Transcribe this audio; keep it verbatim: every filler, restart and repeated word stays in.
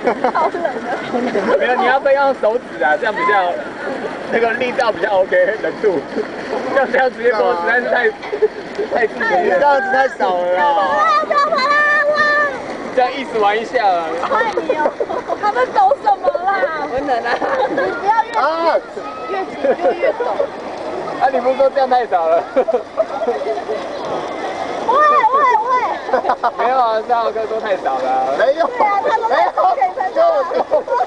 好冷啊！ 没有，你要不要用手指啊？这样比较那个力道比较 OK， 冷度。像这样直接播实在是太太刺激了，这样子太少了啦。 不要跑啦！ 这样意思玩一下啊。 快你哦！他们抖什么啦？ 我冷啊！ 你不要越挤越挤就越抖。 啊，你不是说这样太少了？ 喂喂喂！ 没有啊，这样哥说太少了。 没有。 对啊，他们太少可以参加。